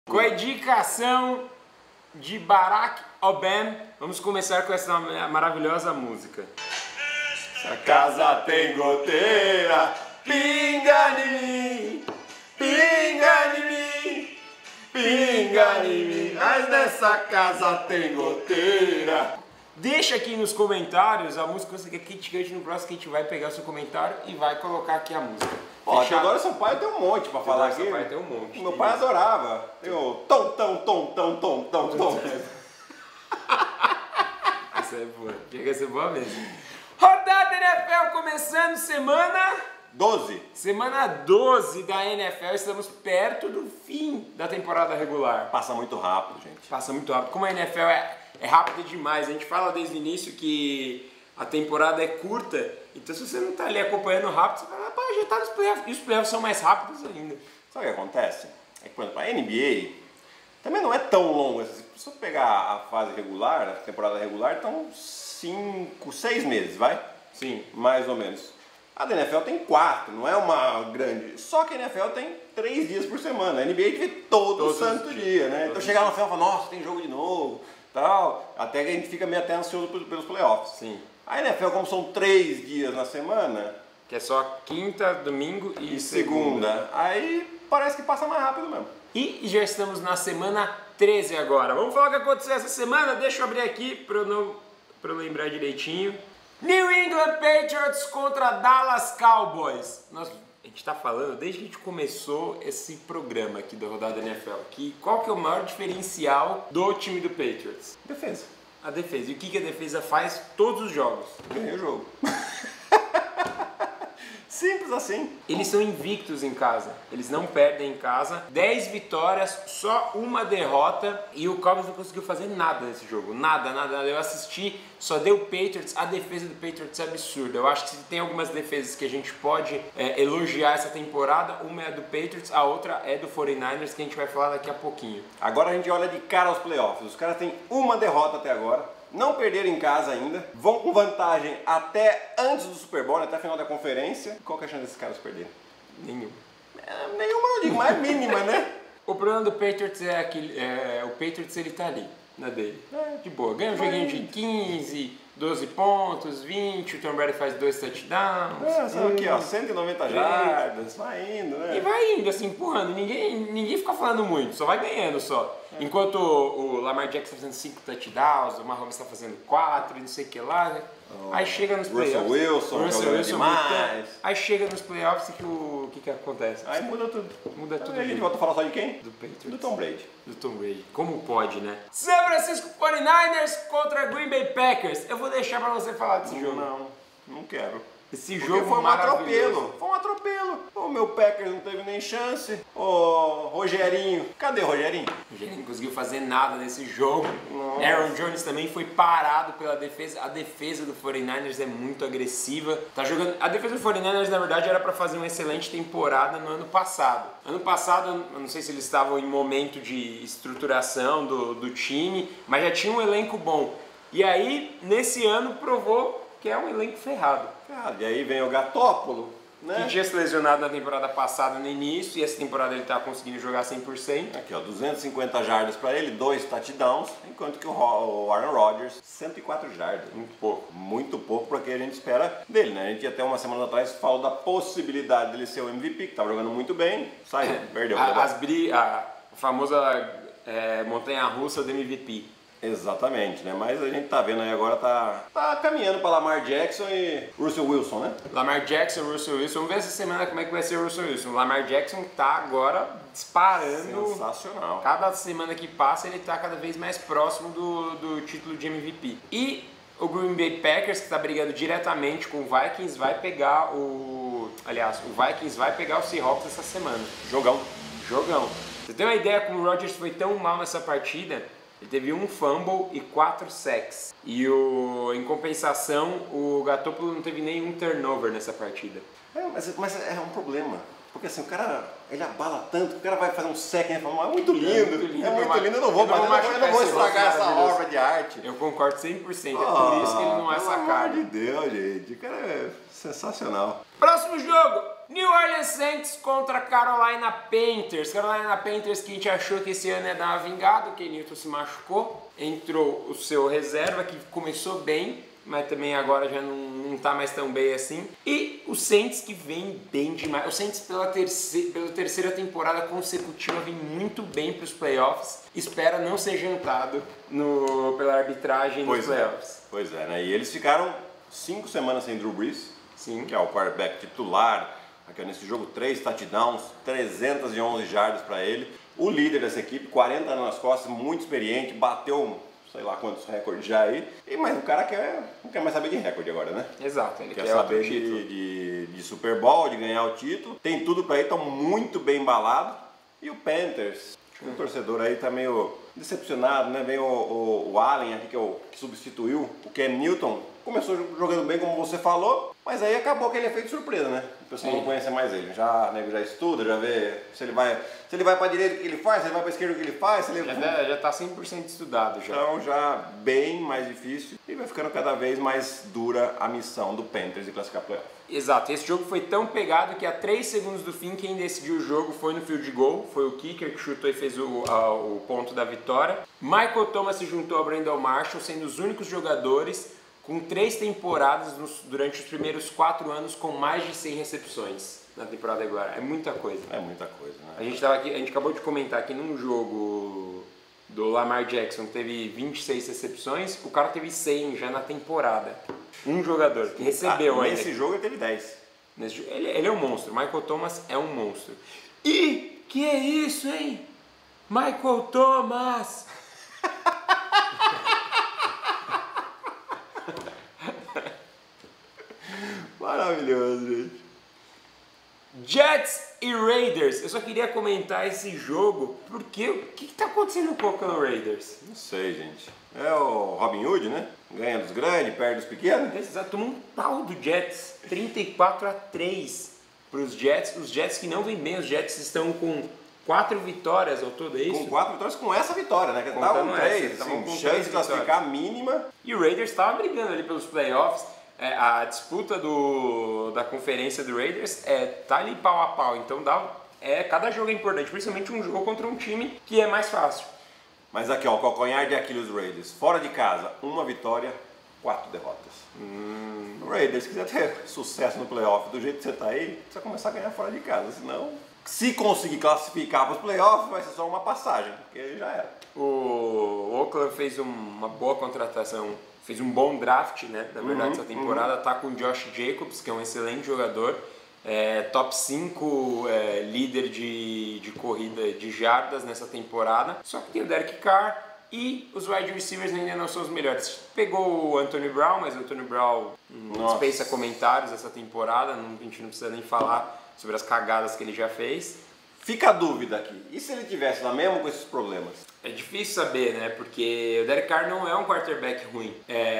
Com a indicação de Barack Obama, vamos começar com essa maravilhosa música. Essa casa tem goteira, pinga em mim, pinga em mim, pinga em mim, mas nessa casa tem goteira. Deixa aqui nos comentários a música que você quer que a gente no próximo que a gente vai pegar o seu comentário e vai colocar aqui a música. Ó, Teodoro Sampaio tem um monte pra falar aqui. Sampaio tem um monte. Meu pai adorava. Tem o tom. Essa é boa. Chega a ser boa mesmo. Rodada NFL começando semana 12. Semana 12 da NFL. Estamos perto do fim da temporada regular. Passa muito rápido, gente. Passa muito rápido. Como a NFL é rápida demais. A gente fala desde o início que a temporada é curta. Então se você não tá ali acompanhando rápido, você fala, pá, já tá nos playoffs. E os playoffs são mais rápidos ainda. Sabe o que acontece? É que, por exemplo, a NBA também não é tão longa. Se você pegar a fase regular, a temporada regular, então 5, 6 meses, vai? Sim. Mais ou menos. A da NFL tem 4, não é uma grande. Só que a NFL tem 3 dias por semana. A NBA vê todo santo dia, né? Então chegar no final e falar, nossa, tem jogo de novo, tal. Até que a gente fica meio até ansioso pelos playoffs. Sim. A NFL, como são 3 dias na semana, Que é só quinta, domingo e segunda, aí parece que passa mais rápido mesmo. E já estamos na semana 13 agora. Vamos falar o que aconteceu essa semana? Deixa eu abrir aqui para eu lembrar direitinho. New England Patriots contra Dallas Cowboys. A gente está falando desde que a gente começou esse programa aqui da rodada NFL. Qual que é o maior diferencial do time do Patriots? Defesa. A defesa. E o que a defesa faz todos os jogos? Ganhei o jogo. Simples assim. Eles são invictos em casa, eles não perdem em casa, 10 vitórias, só uma derrota e o Cowboys não conseguiu fazer nada nesse jogo, nada. Eu assisti, só deu Patriots, a defesa do Patriots é absurda. Eu acho que tem algumas defesas que a gente pode elogiar essa temporada, uma é a do Patriots, a outra é do 49ers, que a gente vai falar daqui a pouquinho. Agora a gente olha de cara aos playoffs, os caras têm uma derrota até agora. Não perderam em casa ainda, vão com vantagem até antes do Super Bowl, até a final da conferência. Qual que é a chance desses caras perderem? Nenhuma. Nenhuma, eu digo, mais mínima, né? O problema do Patriots é aquele, o Patriots ele tá ali, na dele. De boa, ganha um joguinho de 15, 12 pontos, 20, o Tom Brady faz 2 touchdowns. Só aqui, ó, 190 jardas, vai indo, né? E vai indo, assim, empurrando. Ninguém fica falando muito, só vai ganhando só. Enquanto o Lamar Jackson tá fazendo 5 touchdowns, o Mahomes tá fazendo 4 e não sei o que lá, né? Aí chega nos playoffs. Russell Wilson demais. Aí chega nos playoffs e o que acontece? Aí muda tudo. Muda tudo. Aí a gente volta a falar só de quem? Do Patriots. Do Tom Brady. Do Tom Brady. Como pode, né? San Francisco 49ers contra Green Bay Packers. Eu vou deixar pra você falar desse jogo. Não quero. Esse Porque jogo foi um maravilhoso. atropelo. Foi um atropelo. O meu Packers não teve nem chance. O Rogerinho. Cadê o Rogerinho? O Rogerinho não conseguiu fazer nada nesse jogo. Nossa. Aaron Jones também foi parado pela defesa. A defesa do 49ers é muito agressiva. Tá jogando. A defesa do 49ers, na verdade, era para fazer uma excelente temporada no ano passado. Ano passado, eu não sei se eles estavam em momento de estruturação do time, mas já tinha um elenco bom. E aí, nesse ano, provou que é um elenco ferrado. E aí vem o Gatópolo, né? Que tinha se lesionado na temporada passada no início, e essa temporada ele tá conseguindo jogar 100%. Aqui, ó, 250 jardas para ele, 2 touchdowns, enquanto que o Aaron Rodgers, 104 jardas. Muito pouco. Muito pouco para o que a gente espera dele, né? A gente até uma semana atrás falou da possibilidade dele ser o MVP, que estava jogando muito bem, saiu, perdeu. A famosa montanha-russa do MVP. Exatamente, né? Mas a gente tá vendo aí agora, tá caminhando para Lamar Jackson e Russell Wilson, né? Lamar Jackson, Russell Wilson. Vamos ver essa semana como é que vai ser o Russell Wilson. O Lamar Jackson tá agora disparando. Sensacional. Cada semana que passa ele tá cada vez mais próximo do título de MVP. E o Green Bay Packers, que tá brigando diretamente com o Vikings, vai pegar o Vikings vai pegar o Seahawks essa semana. Jogão. Você tem uma ideia como o Rodgers foi tão mal nessa partida? Ele teve um fumble e 4 sacks. E em compensação, o Garoppolo não teve nenhum turnover nessa partida. Mas é um problema. Porque assim, o cara, ele abala tanto que o cara vai fazer um sack, né? Fala, é muito lindo, eu não vou estragar essa obra de arte. Eu concordo 100%, é por isso que ele não é sacado. Pelo amor de Deus, gente, o cara é sensacional. Próximo jogo, New Orleans Saints contra Carolina Panthers. Carolina Panthers que a gente achou que esse ano ia dar uma vingada, o Kenilton se machucou. Entrou o seu reserva que começou bem, mas também agora já não tá mais tão bem assim. E o Saints que vem bem demais. O Saints pela terceira temporada consecutiva vem muito bem para os playoffs. Espera não ser jantado pela arbitragem nos playoffs. Pois é, né? E eles ficaram 5 semanas sem Drew Brees, Sim. que é o quarterback titular. Aqui nesse jogo, 3 touchdowns, 311 jardas para ele. O líder dessa equipe, 40 anos nas costas, muito experiente, bateu sei lá quantos recordes já aí. Mas o cara não quer mais saber de recorde agora, né? Exato, ele quer saber de Super Bowl, de ganhar o título. Tem tudo para ir, estão muito bem embalados. E o Panthers, acho que o torcedor aí tá meio decepcionado, né? Vem o Allen aqui que substituiu o Cam Newton. Começou jogando bem, como você falou, mas aí acabou aquele efeito surpresa, né? O pessoal não conhece mais ele. Nego já estuda, já vê se ele vai para a direita o que ele faz, se ele vai para a esquerda o que ele faz. Se ele... Já tá 100% estudado já. Então já bem mais difícil e vai ficando cada vez mais dura a missão do Panthers de classificar playoff. Exato, esse jogo foi tão pegado que a 3 segundos do fim quem decidiu o jogo foi no field goal, foi o kicker que chutou e fez o ponto da vitória. Michael Thomas se juntou ao Brandon Marshall, sendo os únicos jogadores com 3 temporadas durante os primeiros 4 anos com mais de 100 recepções na temporada regular. É muita coisa. É muita coisa, né? A gente acabou de comentar que num jogo do Lamar Jackson teve 26 recepções, o cara teve 100 já na temporada. Um jogador que recebeu ainda. Nesse jogo ele teve 10. Ele é um monstro, Michael Thomas é um monstro. E que é isso, hein? Michael Thomas! Maravilhoso, gente. Jets e Raiders. Eu só queria comentar esse jogo porque o que tá acontecendo com o Oakland Raiders? Não sei, gente. É o Robin Hood, né? Ganha dos grandes, perde dos pequenos. Exato, tomou um pau do Jets, 34-3 para os Jets. Os Jets que não vêm bem, os Jets estão com 4 vitórias ao todo, é isso? Com 4 vitórias com essa vitória, né? Que estavam com 3, chance de classificar mínima. E o Raiders estava brigando ali pelos playoffs. A disputa da conferência do Raiders tá ali pau a pau, então cada jogo é importante, principalmente um jogo contra um time que é mais fácil. Mas aqui, ó, o calcanhar de Aquiles Raiders, fora de casa, 1 vitória, 4 derrotas. O Raiders, se quiser ter sucesso no playoff do jeito que você tá aí, precisa começar a ganhar fora de casa, senão, se conseguir classificar para os playoffs, vai ser só uma passagem, porque já era. O Oakland fez uma boa contratação, fez um bom draft, né? Na verdade, essa temporada tá com o Josh Jacobs, que é um excelente jogador, top 5 líder de corrida de jardas nessa temporada. Só que tem o Derek Carr e os wide receivers ainda não são os melhores. Pegou o Anthony Brown, mas o Anthony Brown dispensa comentários essa temporada, a gente não precisa nem falar sobre as cagadas que ele já fez. Fica a dúvida aqui, e se ele tivesse lá mesmo com esses problemas? É difícil saber, né? Porque o Derek Carr não é um quarterback ruim.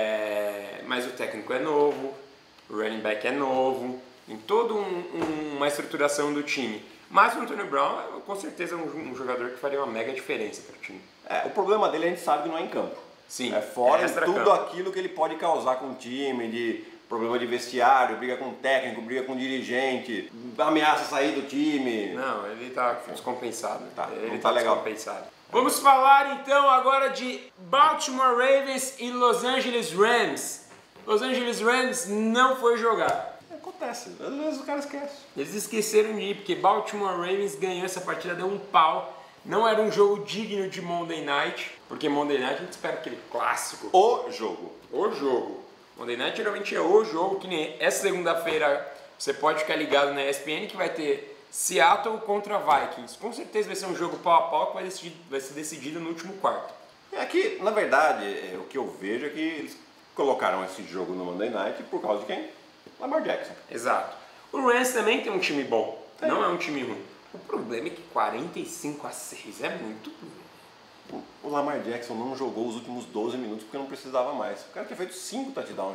Mas o técnico é novo, o running back é novo, tem toda uma estruturação do time. Mas o Antonio Brown, com certeza, é um jogador que faria uma mega diferença para o time. O problema dele a gente sabe que não é em campo. Sim, é fora de tudo aquilo que ele pode causar com o time, de problema de vestiário, briga com o técnico, briga com o dirigente, ameaça sair do time. Não, ele tá descompensado. Ele tá legal. Descompensado. Vamos falar então agora de Baltimore Ravens e Los Angeles Rams. Los Angeles Rams não foi jogar. Acontece, às vezes o cara esquece. Eles esqueceram de ir, porque Baltimore Ravens ganhou essa partida, deu um pau. Não era um jogo digno de Monday Night, porque Monday Night a gente espera aquele clássico. O jogo. Monday Night geralmente é o jogo, que nem essa segunda-feira você pode ficar ligado na ESPN que vai ter Seattle contra Vikings. Com certeza vai ser um jogo pau a pau que vai ser decidido no último quarto. Aqui, na verdade, o que eu vejo é que eles colocaram esse jogo no Monday Night por causa de quem? Lamar Jackson. Exato. O Rams também tem um time bom, não é um time ruim. O problema é que 45-6 é muito ruim. O Lamar Jackson não jogou os últimos 12 minutos porque não precisava mais. O cara tinha feito 5 touchdowns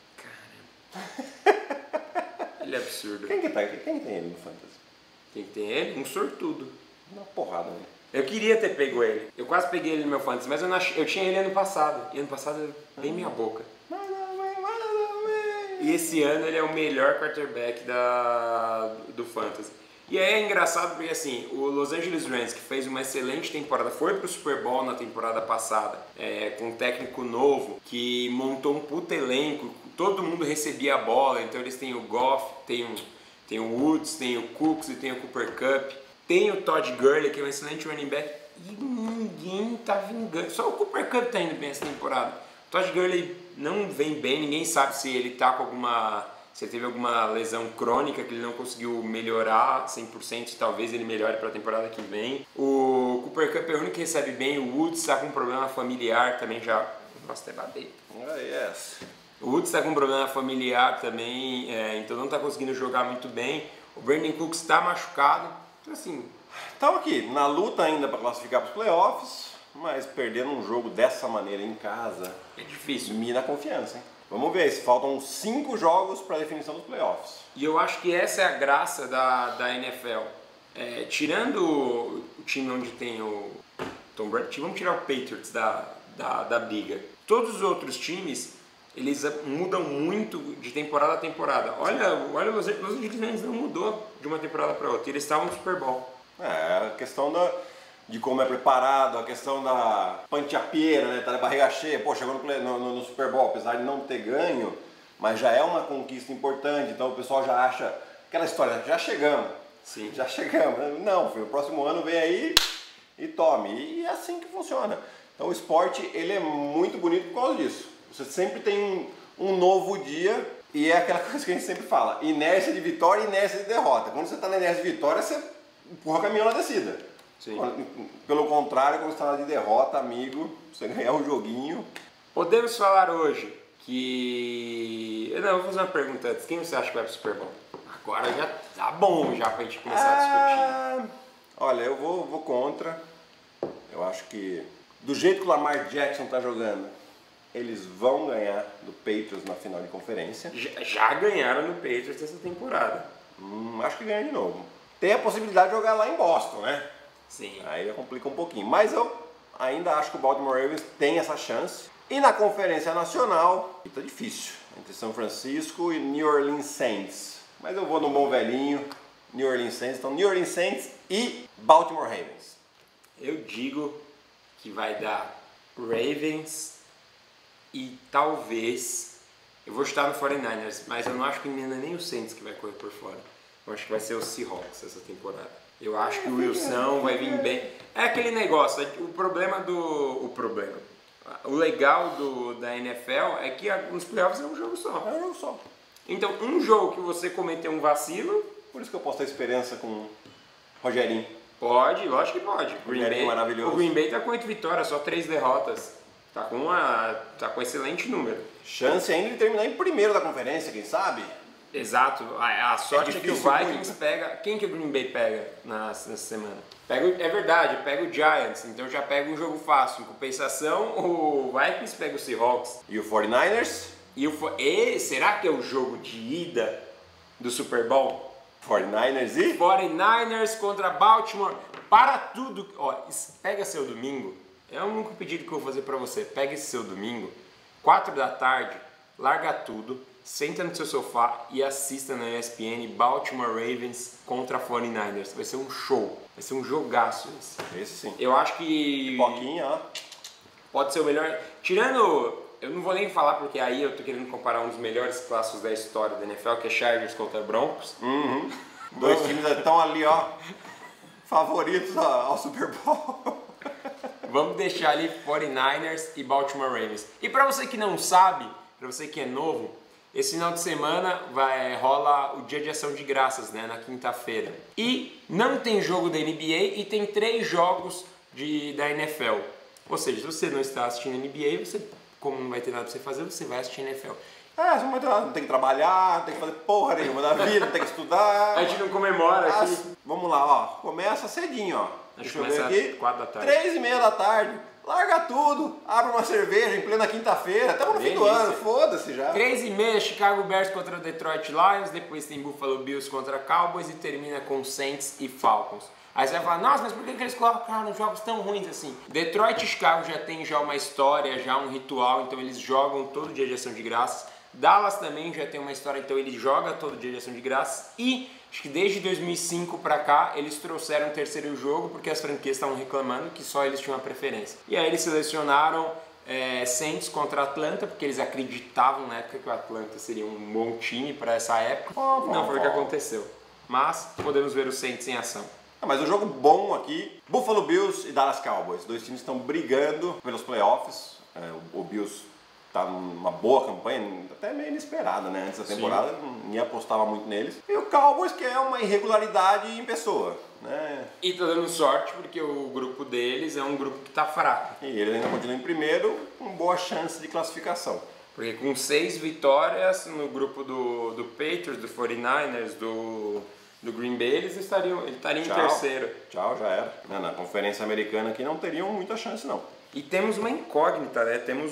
já. Caramba. Ele é absurdo. Quem que tem ele no Fantasy? Quem tem ele? Um sortudo. Uma porrada, né? Eu queria ter pego ele. Eu quase peguei ele no meu Fantasy, mas eu tinha ele ano passado. E ano passado eu dei minha boca. E esse ano ele é o melhor quarterback do Fantasy. E aí é engraçado porque assim, o Los Angeles Rams, que fez uma excelente temporada, foi pro Super Bowl na temporada passada, com um técnico novo, que montou um puta elenco, todo mundo recebia a bola, então eles têm o Goff, tem o Woods, tem o Cooks e tem o Cooper Kupp, tem o Todd Gurley, que é um excelente running back, e ninguém tá vingando, só o Cooper Kupp tá indo bem essa temporada. O Todd Gurley não vem bem, ninguém sabe se ele tá com se ele teve alguma lesão crônica que ele não conseguiu melhorar 100%, talvez ele melhore para a temporada que vem. O Cooper Kupp é o único que recebe bem, o Woods está com um problema familiar também já. Nossa, até batei. Yes. O Woods está com um problema familiar também, então não está conseguindo jogar muito bem. O Brandon Cooks está machucado, então assim... Estamos aqui na luta ainda para classificar para os playoffs, mas perdendo um jogo dessa maneira em casa... É difícil. Mina a confiança, hein? Vamos ver, se faltam 5 jogos para a definição dos playoffs. E eu acho que essa é a graça da NFL. Tirando o time onde tem o Tom Brady, vamos tirar o Patriots da briga. Todos os outros times, eles mudam muito de temporada a temporada. Olha o Los Angeles Rams não mudou de uma temporada para outra, eles estavam no Super Bowl. A questão de como é preparado, a questão da panteapieira, né? Tá de barriga cheia, pô, chegou no Super Bowl, apesar de não ter ganho, mas já é uma conquista importante, então o pessoal já acha aquela história, já chegamos. Sim. Já chegamos. Não, filho, o próximo ano vem aí e tome. E é assim que funciona. Então o esporte, ele é muito bonito por causa disso. Você sempre tem um novo dia e é aquela coisa que a gente sempre fala, inércia de vitória e inércia de derrota. Quando você está na inércia de vitória, você empurra o caminhão na descida. Sim. Pelo contrário, quando você está de derrota, amigo, você ganhar um joguinho. Podemos falar hoje que... Não, vou fazer uma pergunta antes. Quem você acha que vai pro Super Bowl? Agora já tá bom já pra gente começar a discutir. Olha, eu vou contra. Eu acho que do jeito que o Lamar Jackson tá jogando, eles vão ganhar do Patriots na final de conferência. Já ganharam no Patriots essa temporada. Acho que ganha de novo. Tem a possibilidade de jogar lá em Boston, né? Sim. Aí já complica um pouquinho. Mas eu ainda acho que o Baltimore Ravens tem essa chance. E na Conferência Nacional, tá difícil. Entre São Francisco e New Orleans Saints. Mas eu vou no bom velhinho, New Orleans Saints. Então, New Orleans Saints e Baltimore Ravens. Eu digo que vai dar Ravens e talvez... Eu vou chutar no 49ers, mas eu não acho que ainda nem o Saints que vai correr por fora. Eu acho que vai ser o Seahawks essa temporada. Eu acho que o Wilson vai vir bem. É aquele negócio, o legal da NFL é que nos playoffs é um jogo só. É um jogo só. Então, um jogo que você cometeu um vacilo... Por isso que eu posso ter experiência com o Rogerinho. Pode, lógico que pode. Rogerinho maravilhoso. O Green Bay tá com 8 vitórias, só 3 derrotas. Tá com excelente número. Chance ainda de terminar em primeiro da conferência, quem sabe? Exato, a sorte é que o Vikings muito. pega... Quem que o Green Bay pega nessa semana? É verdade, pega o Giants, então já pega um jogo fácil. Em compensação, o Vikings pega o Seahawks. E o 49ers? Será que é o jogo de ida do Super Bowl? 49ers e? 49ers contra Baltimore. Para tudo. Ó, pega seu domingo. É o único pedido que eu vou fazer pra você. Pega esse seu domingo, 4 da tarde, larga tudo, senta no seu sofá e assista na ESPN Baltimore Ravens contra 49ers. Vai ser um show. Vai ser um jogaço esse. Esse sim. Eu acho que... Pipoquinha, ó. Pode ser o melhor... Tirando... Eu não vou nem falar porque aí eu tô querendo comparar um dos melhores clássicos da história da NFL, que é Chargers contra Broncos. Uhum. Dois times estão ali, ó, favoritos ao Super Bowl. Vamos deixar ali 49ers e Baltimore Ravens. E para você que não sabe, para você que é novo, esse final de semana rola o Dia de Ação de Graças, né, na quinta-feira. E não tem jogo da NBA e tem 3 jogos da NFL. Ou seja, se você não está assistindo NBA, como não vai ter nada pra você fazer, você vai assistir NFL. Você não vai ter nada, não tem que trabalhar, não tem que fazer porra nenhuma da vida, não tem que estudar. A gente não comemora aqui. Vamos lá, ó. Começa cedinho, ó. Deixa eu ver aqui. 4 da tarde. 3:30 da tarde. Larga tudo, abre uma cerveja em plena quinta-feira, estamos no fim do ano, foda-se já. 3:30, Chicago Bears contra Detroit Lions, depois tem Buffalo Bills contra Cowboys e termina com Saints e Falcons. Aí você vai falar, nossa, mas por que eles colocaram jogos tão ruins assim? Detroit e Chicago já tem uma história, já um ritual, então eles jogam todo dia de Ação de Graças. Dallas também já tem uma história, então ele joga todo dia de ação de graças e acho que desde 2005 pra cá eles trouxeram um terceiro jogo porque as franquias estavam reclamando que só eles tinham uma preferência. E aí eles selecionaram Saints contra Atlanta, porque eles acreditavam na época que o Atlanta seria um bom time para essa época. Não foi o que aconteceu. Mas podemos ver o Saints em ação. Mas o jogo bom aqui, Buffalo Bills e Dallas Cowboys. Dois times estão brigando pelos playoffs. O Bills tá numa boa campanha, até meio inesperada, né? Antes da temporada, ninguém apostava muito neles. E o Cowboys, que é uma irregularidade em pessoa, né? E tá dando sorte porque o grupo deles é um grupo que tá fraco. E eles ainda continuam em primeiro, com boa chance de classificação. Porque com 6 vitórias no grupo do Patriots, do 49ers, do Green Bay, eles estariam em terceiro. Tchau, já era. Na Conferência Americana aqui não teriam muita chance, não. E temos uma incógnita, né? Temos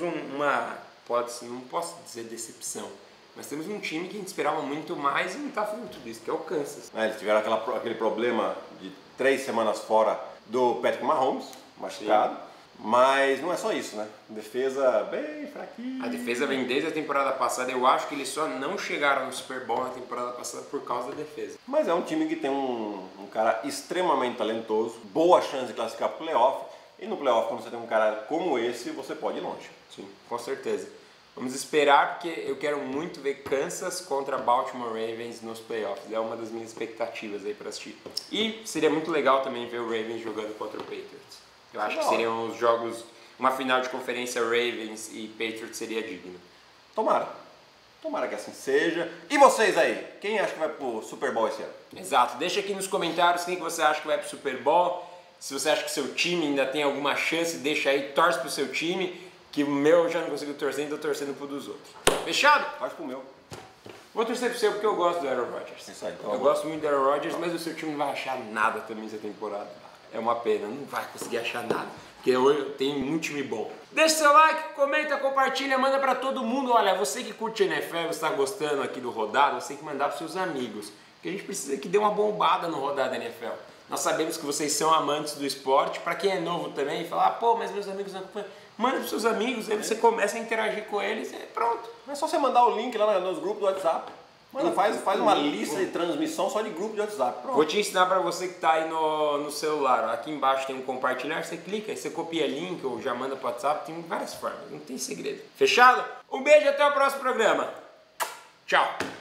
não posso dizer decepção, mas temos um time que a gente esperava muito mais e não está fazendo tudo isso, que é o Kansas. Eles tiveram aquele problema de 3 semanas fora do Patrick Mahomes, machucado. Sim. Mas não é só isso, né? Defesa bem fraquinha. A defesa vem desde a temporada passada. Eu acho que eles só não chegaram no Super Bowl na temporada passada por causa da defesa. Mas é um time que tem um cara extremamente talentoso, boa chance de classificar para o playoff. E no playoff, quando você tem um cara como esse, você pode ir longe. Sim, com certeza. Vamos esperar, porque eu quero muito ver Kansas contra Baltimore Ravens nos playoffs. É uma das minhas expectativas aí para assistir. E seria muito legal também ver o Ravens jogando contra o Patriots. Eu acho que seriam os jogos, uma final de conferência Ravens e Patriots seria digno. Tomara que assim seja. E vocês aí, quem acha que vai pro Super Bowl esse ano? Exato, deixa aqui nos comentários quem que você acha que vai pro Super Bowl. Se você acha que seu time ainda tem alguma chance, deixa aí, torce pro seu time, que o meu eu já não consigo torcer, então tô torcendo pro dos outros. Fechado? Torce pro meu. Vou torcer pro seu porque eu gosto do Aaron Rodgers. Isso aí, então eu gosto muito do Aaron Rodgers, mas o seu time não vai achar nada também essa temporada. É uma pena, não vai conseguir achar nada. Porque eu tenho um time bom. Deixa seu like, comenta, compartilha, manda pra todo mundo. Olha, você que curte NFL, você tá gostando aqui do Rodada, você tem que mandar pros seus amigos. Porque a gente precisa que dê uma bombada no Rodada NFL. Nós sabemos que vocês são amantes do esporte. Para quem é novo também, fala, pô, mas meus amigos não acompanham. Manda para seus amigos, aí você começa a interagir com eles e pronto. É só você mandar o link lá nos grupos do WhatsApp. Mano, faz uma lista de transmissão só de grupo de WhatsApp. Pronto. Vou te ensinar para você que está aí no celular. Aqui embaixo tem um compartilhar, você clica, aí você copia link ou já manda para o WhatsApp. Tem várias formas, não tem segredo. Fechado? Um beijo e até o próximo programa. Tchau.